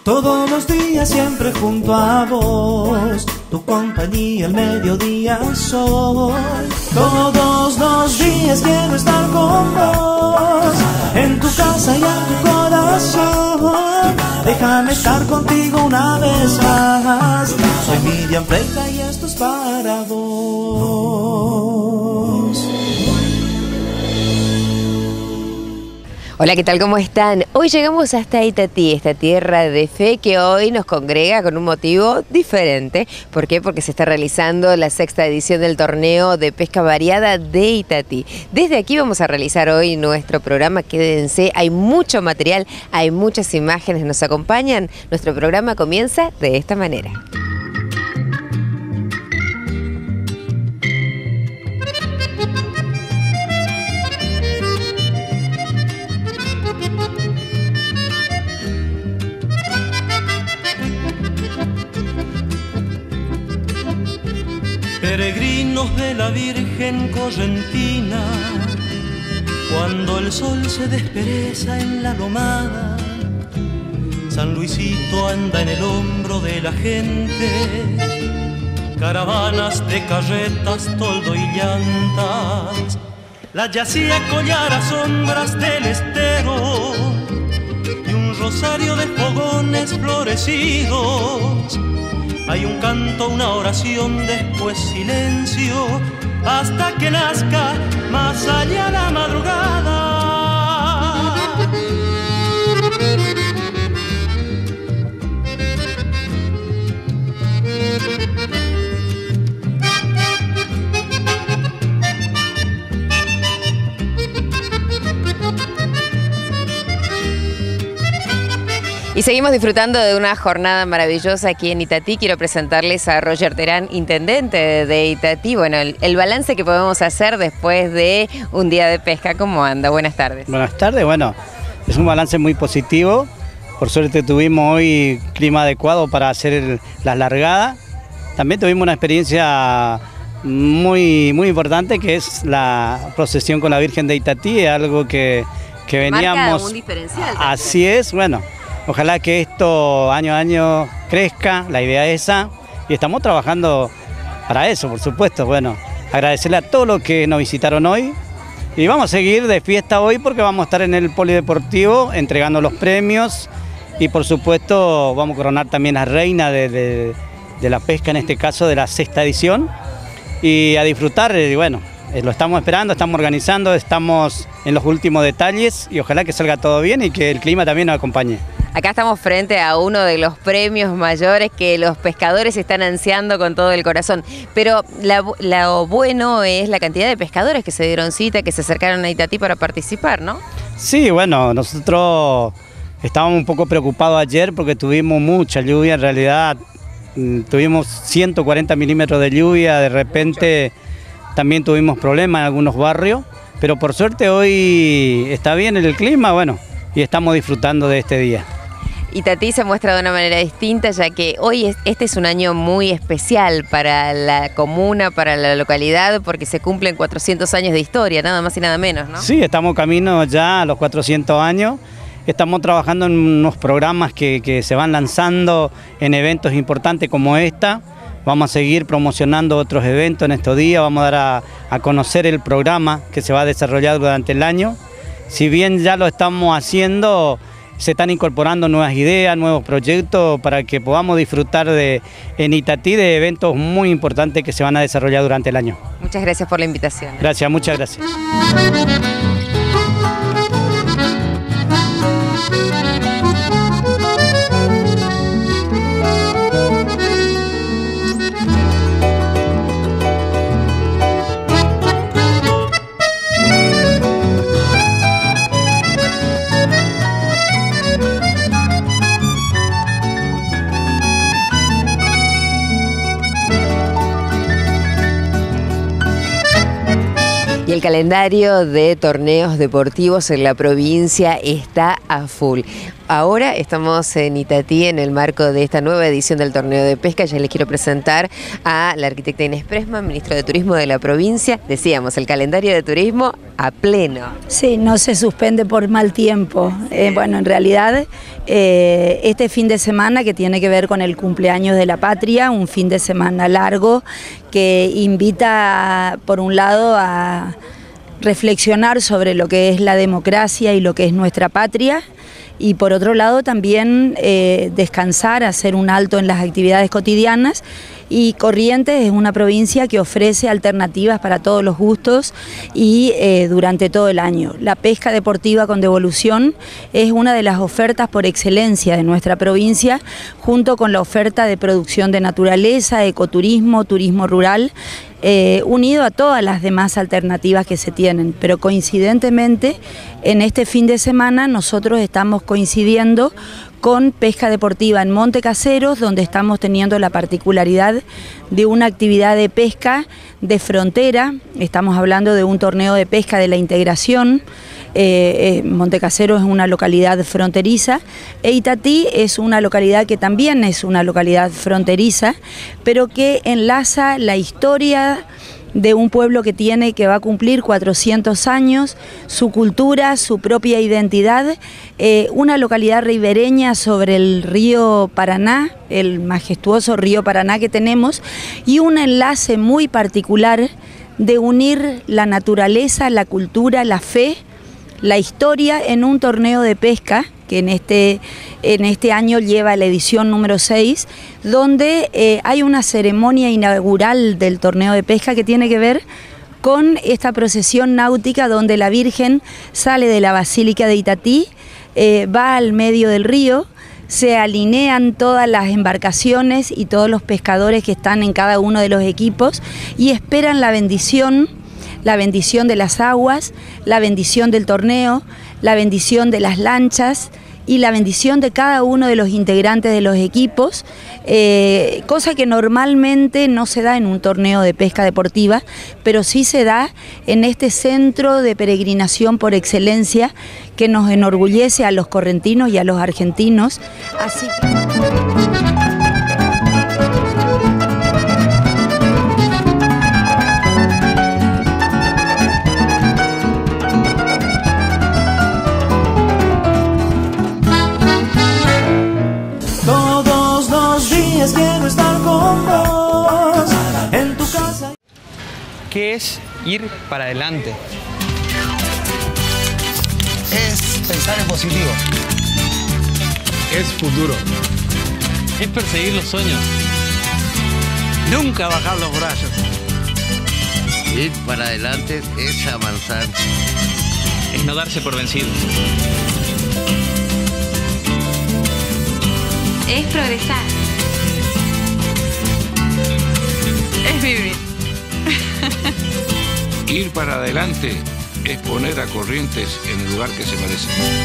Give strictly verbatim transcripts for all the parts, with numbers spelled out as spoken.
Todos los días siempre junto a vos, tu compañía al mediodía soy. Todos los días quiero estar con vos, en tu casa y en tu corazón. Déjame estar contigo una vez más. Soy Miriam Freita y esto es para vos. Hola, ¿qué tal? ¿Cómo están? Hoy llegamos hasta Itatí, esta tierra de fe que hoy nos congrega con un motivo diferente. ¿Por qué? Porque se está realizando la sexta edición del torneo de pesca variada de Itatí. Desde aquí vamos a realizar hoy nuestro programa. Quédense, hay mucho material, hay muchas imágenes, nos acompañan. Nuestro programa comienza de esta manera. Peregrinos de la Virgen Correntina, cuando el sol se despereza en la lomada, San Luisito anda en el hombro de la gente, caravanas de carretas, toldo y llantas, la yacía collar a sombras del estero y un rosario de fogones florecidos. Hay un canto, una oración, después silencio, hasta que nazca más allá la madrugada. Y seguimos disfrutando de una jornada maravillosa aquí en Itatí. Quiero presentarles a Roger Terán, intendente de Itatí. Bueno, el, el balance que podemos hacer después de un día de pesca. ¿Cómo anda? Buenas tardes. Buenas tardes. Bueno, es un balance muy positivo. Por suerte tuvimos hoy clima adecuado para hacer el, las largadas. También tuvimos una experiencia muy, muy importante, que es la procesión con la Virgen de Itatí. Es algo que, que veníamos... Marca un diferencial también. Así es, bueno. Ojalá que esto año a año crezca, la idea es esa, y estamos trabajando para eso, por supuesto. Bueno, agradecerle a todos los que nos visitaron hoy, y vamos a seguir de fiesta hoy porque vamos a estar en el polideportivo entregando los premios, y por supuesto vamos a coronar también a reina de, de, de la pesca, en este caso de la sexta edición, y a disfrutar. Y bueno, lo estamos esperando, estamos organizando, estamos en los últimos detalles, y ojalá que salga todo bien y que el clima también nos acompañe. Acá estamos frente a uno de los premios mayores que los pescadores están ansiando con todo el corazón. Pero la, lo bueno es la cantidad de pescadores que se dieron cita, que se acercaron a Itatí para participar, ¿no? Sí, bueno, nosotros estábamos un poco preocupados ayer porque tuvimos mucha lluvia. En realidad tuvimos ciento cuarenta milímetros de lluvia, de repente también tuvimos problemas en algunos barrios. Pero por suerte hoy está bien el clima, bueno, y estamos disfrutando de este día. Itatí se muestra de una manera distinta, ya que hoy es, este es un año muy especial para la comuna, para la localidad, porque se cumplen cuatrocientos años de historia, nada más y nada menos, ¿no? Sí, estamos camino ya a los cuatrocientos años. Estamos trabajando en unos programas que, que se van lanzando en eventos importantes como esta. Vamos a seguir promocionando otros eventos en estos días, vamos a dar a, a conocer el programa que se va a desarrollar durante el año. Si bien ya lo estamos haciendo, se están incorporando nuevas ideas, nuevos proyectos para que podamos disfrutar de, en Itatí de eventos muy importantes que se van a desarrollar durante el año. Muchas gracias por la invitación. Gracias, muchas gracias. Y el calendario de torneos deportivos en la provincia está a full. ahora estamos en Itatí en el marco de esta nueva edición del torneo de pesca. Ya les quiero presentar a la arquitecta Inés Pressman, ministra de Turismo de la provincia. Decíamos, el calendario de turismo a pleno. Sí, no se suspende por mal tiempo. Eh, bueno, en realidad, eh, este fin de semana que tiene que ver con el cumpleaños de la patria, un fin de semana largo que invita, por un lado, a reflexionar sobre lo que es la democracia y lo que es nuestra patria, y por otro lado también eh, descansar, hacer un alto en las actividades cotidianas. Y Corrientes es una provincia que ofrece alternativas para todos los gustos y eh, durante todo el año. La pesca deportiva con devolución es una de las ofertas por excelencia de nuestra provincia, junto con la oferta de producción de naturaleza, ecoturismo, turismo rural, Eh, unido a todas las demás alternativas que se tienen, pero coincidentemente en este fin de semana nosotros estamos coincidiendo con pesca deportiva en Monte Caseros, donde estamos teniendo la particularidad de una actividad de pesca de frontera. Estamos hablando de un torneo de pesca de la integración. Eh, eh, Monte Caseros es una localidad fronteriza e Itatí es una localidad que también es una localidad fronteriza, pero que enlaza la historia de un pueblo que tiene, que va a cumplir cuatrocientos años, su cultura, su propia identidad, eh, una localidad ribereña sobre el río Paraná, el majestuoso río Paraná que tenemos, y un enlace muy particular de unir la naturaleza, la cultura, la fe, la historia en un torneo de pesca que en este, en este año lleva la edición número seis, donde eh, hay una ceremonia inaugural del torneo de pesca que tiene que ver con esta procesión náutica donde la Virgen sale de la Basílica de Itatí, eh, va al medio del río, se alinean todas las embarcaciones y todos los pescadores que están en cada uno de los equipos y esperan la bendición, la bendición de las aguas, la bendición del torneo, la bendición de las lanchas y la bendición de cada uno de los integrantes de los equipos, eh, cosa que normalmente no se da en un torneo de pesca deportiva, pero sí se da en este centro de peregrinación por excelencia que nos enorgullece a los correntinos y a los argentinos. Así que... Quiero estar con vos en tu casa. ¿Qué es ir para adelante? Es pensar en positivo. Es futuro. Es perseguir los sueños. Nunca bajar los brazos. Ir para adelante es avanzar. Es no darse por vencido. Es progresar. Es vivir. Ir para adelante es poner a Corrientes en el lugar que se merece.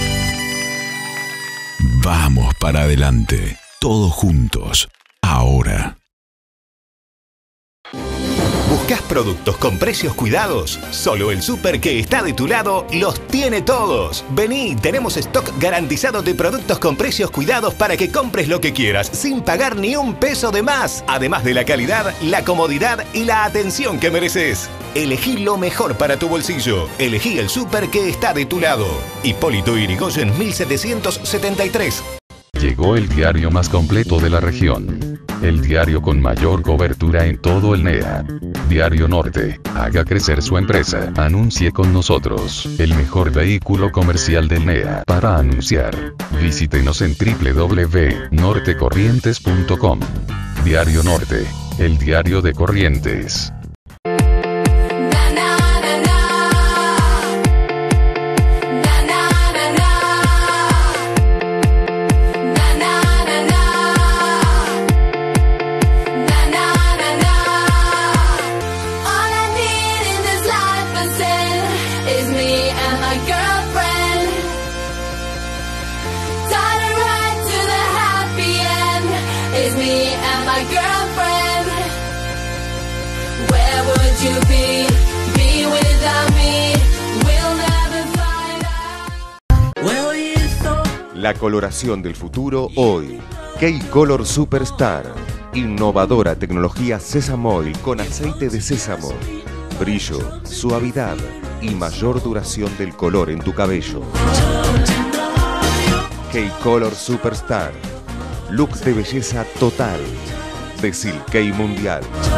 Vamos para adelante, todos juntos, ahora. ¿Buscas productos con precios cuidados? Solo el súper que está de tu lado los tiene todos. Vení, tenemos stock garantizado de productos con precios cuidados para que compres lo que quieras, sin pagar ni un peso de más. Además de la calidad, la comodidad y la atención que mereces. Elegí lo mejor para tu bolsillo. Elegí el súper que está de tu lado. Hipólito Yrigoyen mil setecientos setenta y tres. Llegó el diario más completo de la región. El diario con mayor cobertura en todo el N E A. Diario Norte. Haga crecer su empresa. Anuncie con nosotros. El mejor vehículo comercial del N E A para anunciar. Visítenos en doble u doble u doble u punto norte corrientes punto com. Diario Norte. El diario de Corrientes. La coloración del futuro hoy. K-Color Superstar. Innovadora tecnología Sésamo Oil con aceite de sésamo. Brillo, suavidad y mayor duración del color en tu cabello. K-Color Superstar. Look de belleza total. De Silkei Mundial.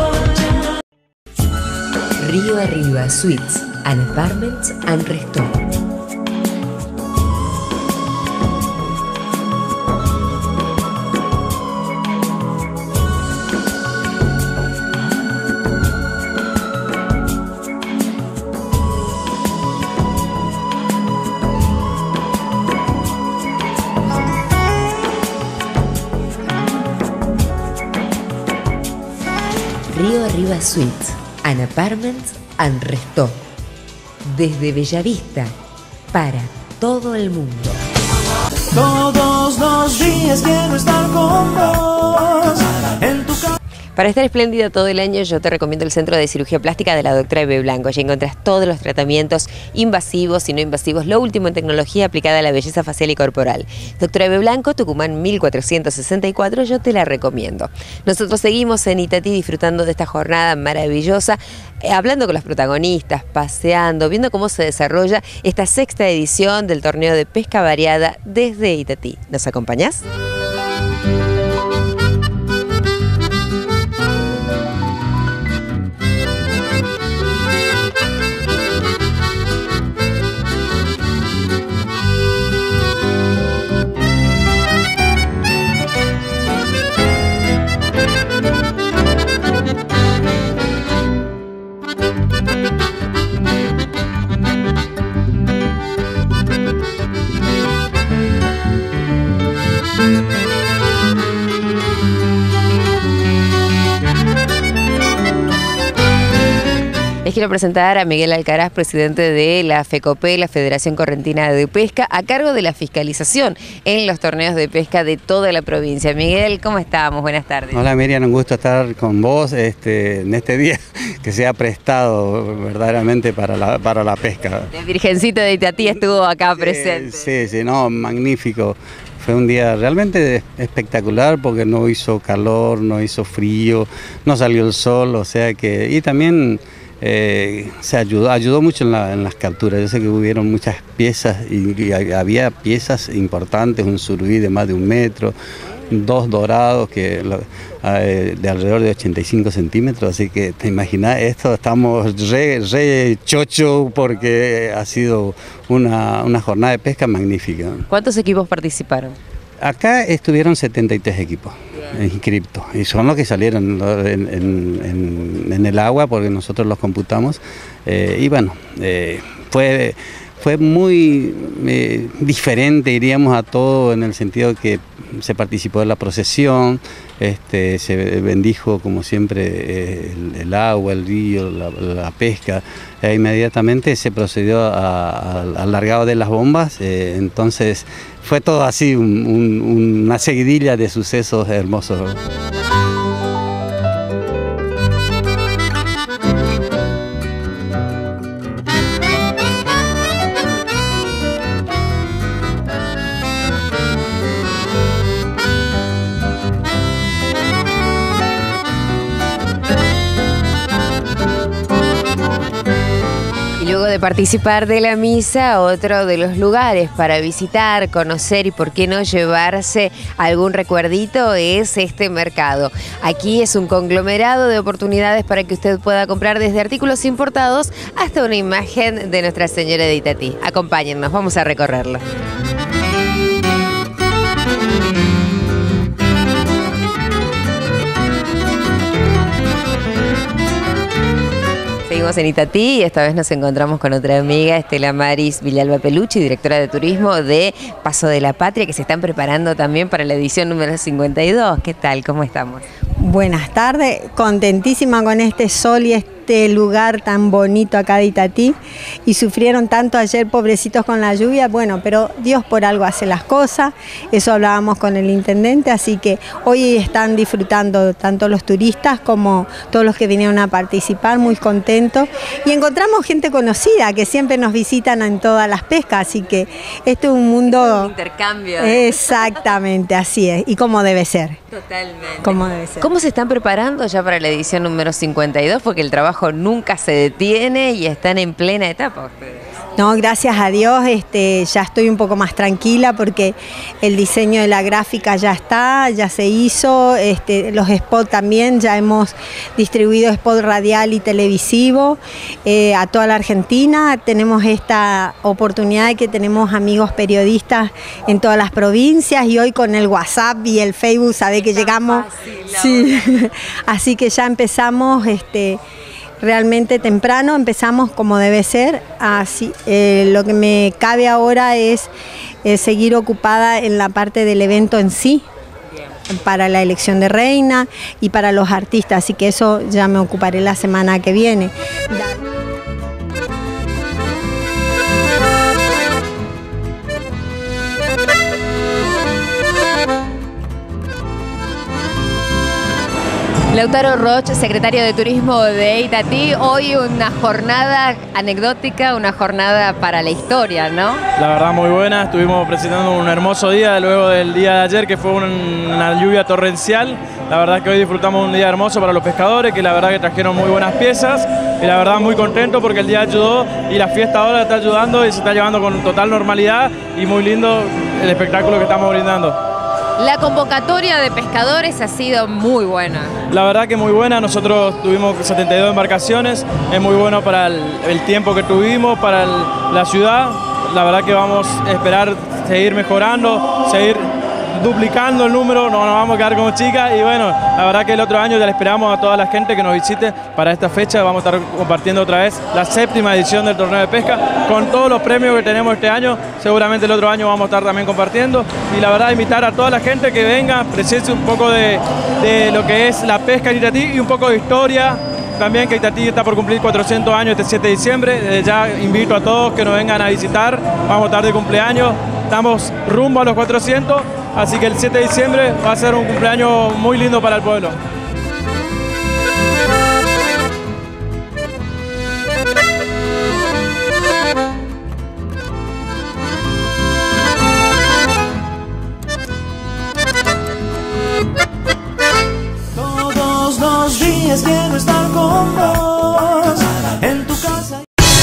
Río Arriba Suites and Apartments and Restaurant. Río Arriba Suites and Apartments and Resto. Desde Bellavista para todo el mundo. Todos los días quiero estar con vos en tu casa. Para estar espléndido todo el año, yo te recomiendo el Centro de Cirugía Plástica de la doctora Eve Blanco. Allí encontrás todos los tratamientos invasivos y no invasivos, lo último en tecnología aplicada a la belleza facial y corporal. doctora Eve Blanco, Tucumán mil cuatrocientos sesenta y cuatro, yo te la recomiendo. Nosotros seguimos en Itatí disfrutando de esta jornada maravillosa, eh, hablando con los protagonistas, paseando, viendo cómo se desarrolla esta sexta edición del torneo de pesca variada desde Itatí. ¿Nos acompañás? Les quiero presentar a Miguel Alcaraz, presidente de la FECOPE, la Federación Correntina de Pesca, a cargo de la fiscalización en los torneos de pesca de toda la provincia. Miguel, ¿cómo estamos? Buenas tardes. Hola Miriam, un gusto estar con vos este, en este día que se ha prestado verdaderamente para la, para la pesca. La Virgencita de Itatí estuvo acá presente. Sí, sí, no, magnífico. Fue un día realmente espectacular porque no hizo calor, no hizo frío, no salió el sol, o sea que... Y también... Eh, se ayudó, ayudó mucho en, la, en las capturas. Yo sé que hubieron muchas piezas y, y había piezas importantes, un surubí de más de un metro, dos dorados que, eh, de alrededor de ochenta y cinco centímetros, así que te imaginas, esto estamos re, re chocho porque ha sido una, una jornada de pesca magnífica. ¿Cuántos equipos participaron? Acá estuvieron setenta y tres equipos inscriptos y son los que salieron en, en, en, en el agua porque nosotros los computamos eh, y bueno, eh, fue, fue muy eh, diferente, diríamos, a todo en el sentido que se participó de la procesión, este, se bendijo como siempre eh, el, el agua, el río, la, la pesca, e inmediatamente se procedió a, a, al largado de las bombas, eh, entonces fue todo así, un, un, una seguidilla de sucesos hermosos. Luego de participar de la misa, otro de los lugares para visitar, conocer y por qué no llevarse algún recuerdito es este mercado. Aquí es un conglomerado de oportunidades para que usted pueda comprar desde artículos importados hasta una imagen de Nuestra Señora de Itatí. Acompáñennos, vamos a recorrerlo. Seguimos en Itatí y esta vez nos encontramos con otra amiga, Estela Maris Villalba Pelucci, directora de turismo de Paso de la Patria, que se están preparando también para la edición número cincuenta y dos. ¿Qué tal? ¿Cómo estamos? Buenas tardes, contentísima con este sol y este lugar tan bonito acá de Itatí y sufrieron tanto ayer, pobrecitos, con la lluvia. Bueno, pero Dios por algo hace las cosas, eso hablábamos con el intendente, así que hoy están disfrutando tanto los turistas como todos los que vinieron a participar, muy contentos, y encontramos gente conocida que siempre nos visitan en todas las pescas, así que este es un mundo... Un intercambio. Exactamente, así es, y como debe ser. Totalmente. Como debe ser. ¿Cómo se están preparando ya para la edición número cincuenta y dos? Porque el trabajo nunca se detiene y están en plena etapa ustedes. No, gracias a Dios, este, ya estoy un poco más tranquila porque el diseño de la gráfica ya está, ya se hizo, este, los spots también, ya hemos distribuido spot radial y televisivo eh, a toda la Argentina. Tenemos esta oportunidad de que tenemos amigos periodistas en todas las provincias y hoy con el WhatsApp y el Facebook sabe que llegamos, sí. Así que ya empezamos este, realmente temprano, empezamos como debe ser. Así, eh, lo que me cabe ahora es eh, seguir ocupada en la parte del evento en sí, para la elección de reina y para los artistas, así que eso ya me ocuparé la semana que viene. Lautaro Roch, secretario de Turismo de Itatí, hoy una jornada anecdótica, una jornada para la historia, ¿no? La verdad muy buena, estuvimos presentando un hermoso día luego del día de ayer que fue una lluvia torrencial. La verdad que hoy disfrutamos un día hermoso para los pescadores, que la verdad que trajeron muy buenas piezas y la verdad muy contento porque el día ayudó y la fiesta ahora está ayudando y se está llevando con total normalidad y muy lindo el espectáculo que estamos brindando. La convocatoria de pescadores ha sido muy buena. La verdad que muy buena, nosotros tuvimos setenta y dos embarcaciones, es muy bueno para el, el tiempo que tuvimos, para el, la ciudad. La verdad que vamos a esperar seguir mejorando, seguir duplicando el número, no nos vamos a quedar como chicas y bueno, la verdad que el otro año ya le esperamos a toda la gente que nos visite para esta fecha, vamos a estar compartiendo otra vez la séptima edición del torneo de pesca con todos los premios que tenemos este año, seguramente el otro año vamos a estar también compartiendo y la verdad invitar a toda la gente que venga, presencia un poco de, de lo que es la pesca en Itatí y un poco de historia. También que Itatí está por cumplir cuatrocientos años este siete de diciembre, desde ya invito a todos que nos vengan a visitar, vamos a estar de cumpleaños, estamos rumbo a los cuatrocientos, así que el siete de diciembre va a ser un cumpleaños muy lindo para el pueblo. Todos los días quiero estar con vos en tu casa.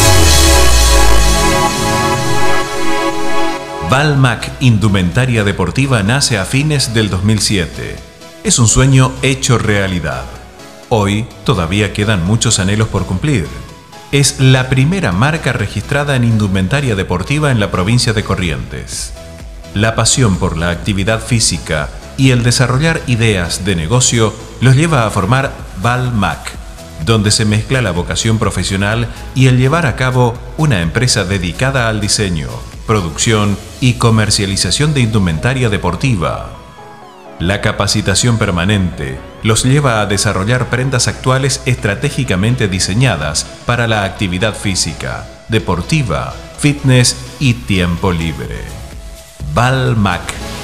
Valmac Indumentaria Deportiva nace a fines del dos mil siete. Es un sueño hecho realidad. Hoy todavía quedan muchos anhelos por cumplir. Es la primera marca registrada en indumentaria deportiva en la provincia de Corrientes. La pasión por la actividad física y el desarrollar ideas de negocio los lleva a formar Valmac, donde se mezcla la vocación profesional y el llevar a cabo una empresa dedicada al diseño, producción y comercialización de indumentaria deportiva. La capacitación permanente los lleva a desarrollar prendas actuales estratégicamente diseñadas para la actividad física, deportiva, fitness y tiempo libre. Valmac.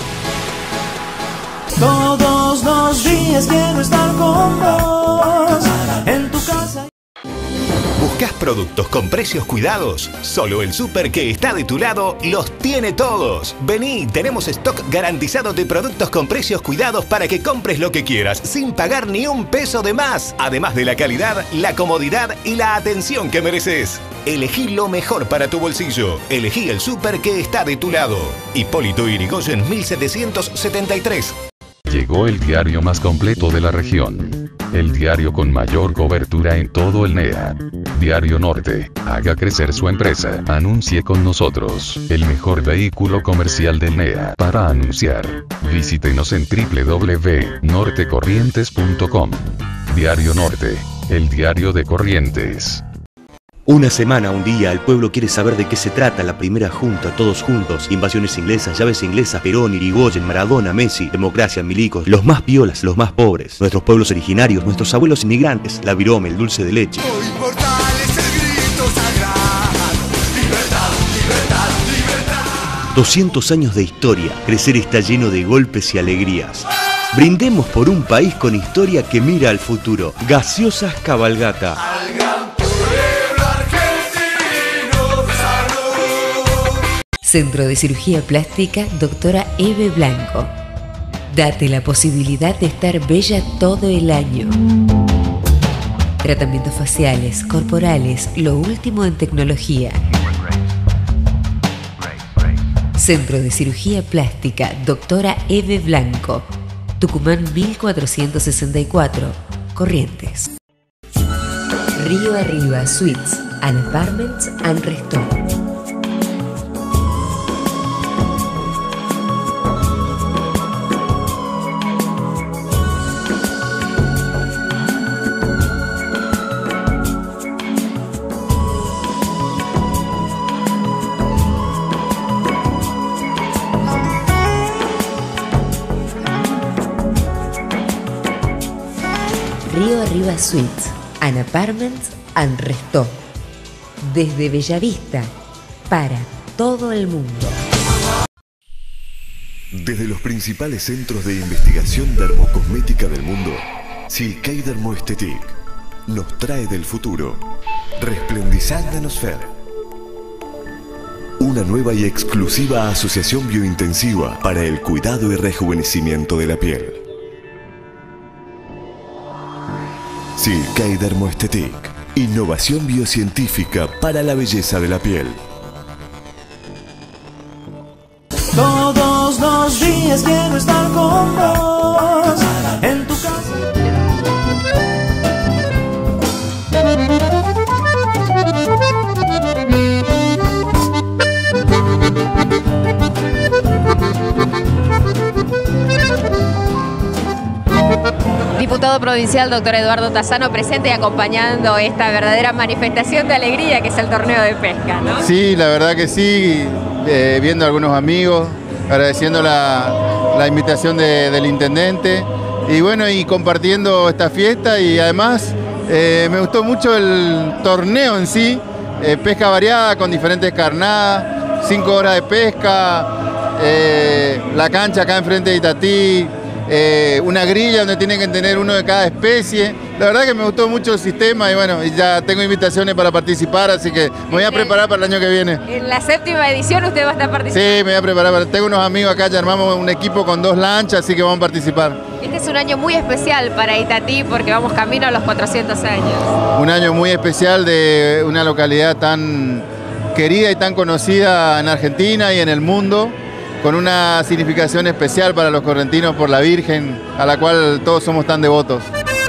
Todos los días quiero estar con vos en tu casa. ¿Buscas productos con precios cuidados? Solo el súper que está de tu lado los tiene todos. Vení, tenemos stock garantizado de productos con precios cuidados para que compres lo que quieras sin pagar ni un peso de más. Además de la calidad, la comodidad y la atención que mereces. Elegí lo mejor para tu bolsillo. Elegí el súper que está de tu lado. Hipólito Yrigoyen mil setecientos setenta y tres. Llegó el diario más completo de la región. El diario con mayor cobertura en todo el N E A. Diario Norte. Haga crecer su empresa. Anuncie con nosotros. El mejor vehículo comercial del N E A para anunciar. Visítenos en w w w punto norte corrientes punto com. Diario Norte. El diario de Corrientes. Una semana, un día, el pueblo quiere saber de qué se trata la primera junta, todos juntos. Invasiones inglesas, llaves inglesas, Perón, Irigoyen, Maradona, Messi, democracia, milicos, los más piolas, los más pobres, nuestros pueblos originarios, nuestros abuelos inmigrantes, la virome, el dulce de leche. Hoy inmortal es el grito sagrado. Libertad, libertad, libertad. doscientos años de historia, crecer está lleno de golpes y alegrías. Brindemos por un país con historia que mira al futuro. Gaseosas Cabalgata. Al gran pueblo argentino, salud. Centro de Cirugía Plástica, doctora Eve Blanco. Date la posibilidad de estar bella todo el año. Tratamientos faciales, corporales, lo último en tecnología. Centro de Cirugía Plástica, doctora Eve Blanco. Tucumán mil cuatrocientos sesenta y cuatro, Corrientes. Río Arriba Suites and Apartments and Restaurant. Río Arriba Suites and Apartments and Resto. Desde Bellavista para todo el mundo. Desde los principales centros de investigación dermocosmética del mundo, Silkei Dermoestetik nos trae del futuro Resplendizante Nosfer, una nueva y exclusiva asociación biointensiva para el cuidado y rejuvenecimiento de la piel. Silkei Dermoestetik, innovación biocientífica para la belleza de la piel. Todos los días quiero estar con vos en tu casa. Diputado provincial, doctor Eduardo Tassano, presente y acompañando esta verdadera manifestación de alegría que es el torneo de pesca, ¿no? Sí, la verdad que sí, eh, viendo a algunos amigos, agradeciendo la, la invitación de, del intendente y bueno, y compartiendo esta fiesta y además eh, me gustó mucho el torneo en sí, eh, pesca variada con diferentes carnadas, cinco horas de pesca, eh, la cancha acá enfrente de Itatí, Eh, una grilla donde tienen que tener uno de cada especie. La verdad que me gustó mucho el sistema y bueno, y ya tengo invitaciones para participar, así que me voy a preparar para el año que viene. En la séptima edición usted va a estar participando. Sí, me voy a preparar. Tengo unos amigos acá, ya armamos un equipo con dos lanchas, así que vamos a participar. Este es un año muy especial para Itatí porque vamos camino a los cuatrocientos años. Un año muy especial de una localidad tan querida y tan conocida en Argentina y en el mundo, con una significación especial para los correntinos por la Virgen, a la cual todos somos tan devotos.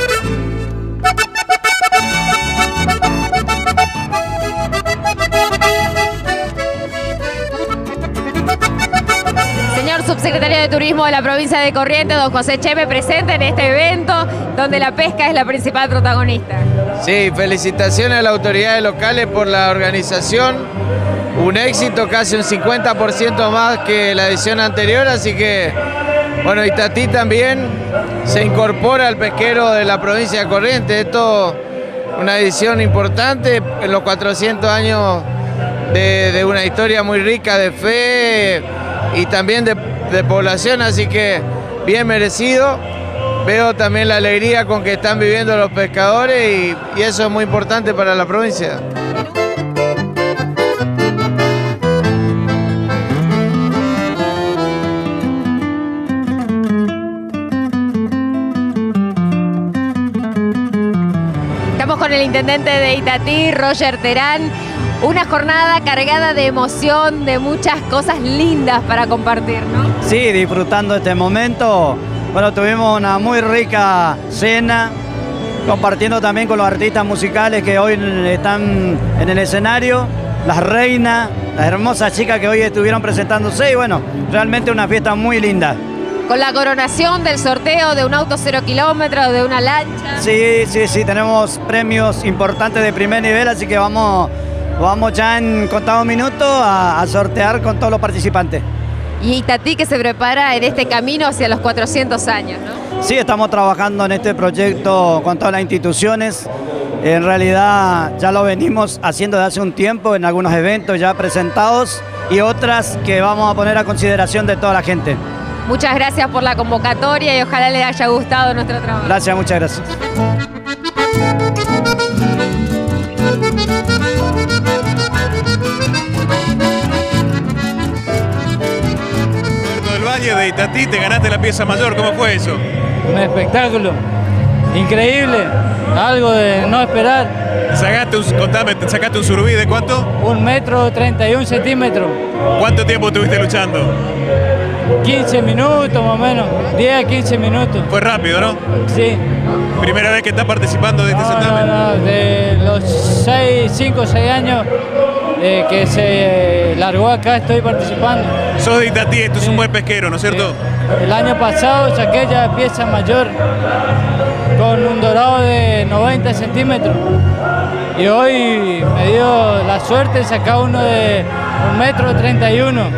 Señor subsecretario de Turismo de la provincia de Corrientes, don José Cheme, presente en este evento donde la pesca es la principal protagonista. Sí, felicitaciones a las autoridades locales por la organización. Un éxito, casi un cincuenta por ciento más que la edición anterior, así que, bueno, Itatí también se incorpora al pesquero de la provincia de Corrientes. Esto es una edición importante en los cuatrocientos años de, de una historia muy rica de fe y también de, de población, así que bien merecido. Veo también la alegría con que están viviendo los pescadores y, y eso es muy importante para la provincia. Con el intendente de Itatí, Roger Terán, una jornada cargada de emoción, de muchas cosas lindas para compartir, ¿no? Sí, disfrutando este momento. Bueno, tuvimos una muy rica cena, compartiendo también con los artistas musicales que hoy están en el escenario, las reinas, las hermosas chicas que hoy estuvieron presentándose y bueno, realmente una fiesta muy linda. con la coronación del sorteo de un auto cero kilómetros, de una lancha. Sí, sí, sí, tenemos premios importantes de primer nivel, así que vamos, vamos ya en contados minutos a, a sortear con todos los participantes. Y Itatí que se prepara en este camino hacia los cuatrocientos años, ¿no? Sí, estamos trabajando en este proyecto con todas las instituciones. En realidad ya lo venimos haciendo desde hace un tiempo en algunos eventos ya presentados y otras que vamos a poner a consideración de toda la gente. Muchas gracias por la convocatoria y ojalá les haya gustado nuestro trabajo. Gracias, muchas gracias. Roberto del Valle de Itatí, te ganaste la pieza mayor, ¿cómo fue eso? Un espectáculo increíble, algo de no esperar. Sacaste un, contame, ¿sacaste un surubí de cuánto? Un metro treinta y un centímetros. ¿Cuánto tiempo estuviste luchando? quince minutos más o menos, diez a quince minutos. Fue rápido, ¿no? Sí. ¿Primera vez que estás participando de este no, certamen? No, no, de los seis, cinco o seis años eh, que se largó acá estoy participando. Sos de Itatí, esto sí. Es un buen pesquero, ¿no es cierto? Sí. El año pasado saqué ya pieza mayor con un dorado de noventa centímetros y hoy me dio la suerte de sacar uno de un metro treinta y uno.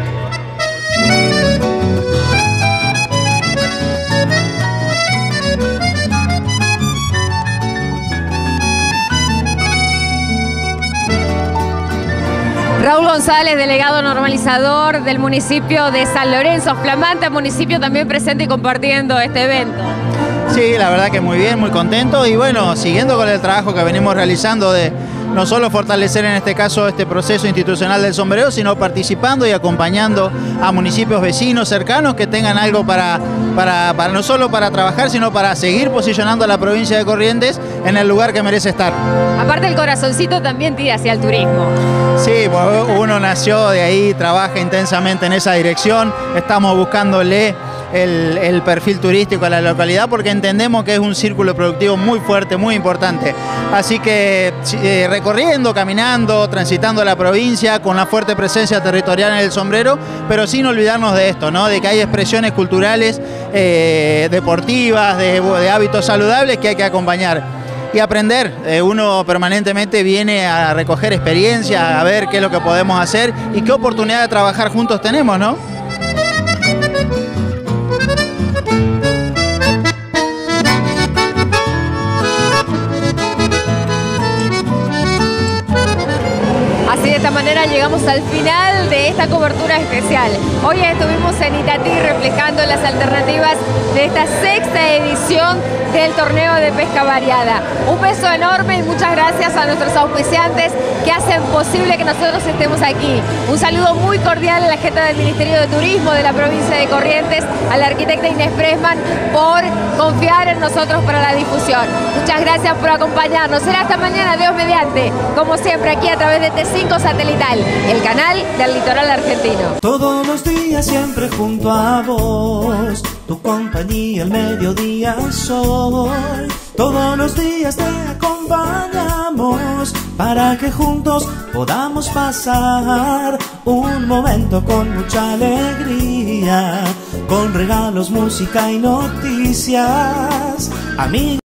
Raúl González, delegado normalizador del municipio de San Lorenzo, flamante municipio también presente y compartiendo este evento. Sí, la verdad que muy bien, muy contento y bueno, siguiendo con el trabajo que venimos realizando de no solo fortalecer en este caso este proceso institucional del sombrero, sino participando y acompañando a municipios vecinos, cercanos, que tengan algo para, para, para no solo para trabajar, sino para seguir posicionando a la provincia de Corrientes en el lugar que merece estar. Aparte el corazoncito también tira hacia el turismo. Sí, uno nació de ahí, trabaja intensamente en esa dirección, estamos buscándole El, el perfil turístico a la localidad porque entendemos que es un círculo productivo muy fuerte, muy importante. Así que eh, recorriendo, caminando, transitando la provincia con la fuerte presencia territorial en el sombrero, pero sin olvidarnos de esto, ¿no? De que hay expresiones culturales, eh, deportivas, de, de hábitos saludables que hay que acompañar. Y aprender, eh, uno permanentemente viene a recoger experiencia, a ver qué es lo que podemos hacer y qué oportunidad de trabajar juntos tenemos, ¿no? Así de esta manera llegamos al final de esta cobertura especial. Hoy estuvimos en Itatí reflejando las alternativas de esta sexta edición del torneo de pesca variada. Un beso enorme y muchas gracias a nuestros auspiciantes que hacen posible que nosotros estemos aquí. Un saludo muy cordial a la gente del Ministerio de Turismo de la provincia de Corrientes, a la arquitecta Inés Pressman por confiar en nosotros para la difusión. Muchas gracias por acompañarnos. Será hasta mañana, Dios mediante, como siempre aquí a través de T cinco Satelital, el canal del litoral argentino. Todos los días siempre junto a vos, tu compañía al mediodía soy. Todos los días te acompañamos para que juntos podamos pasar un momento con mucha alegría, con regalos, música y noticias. Amigos.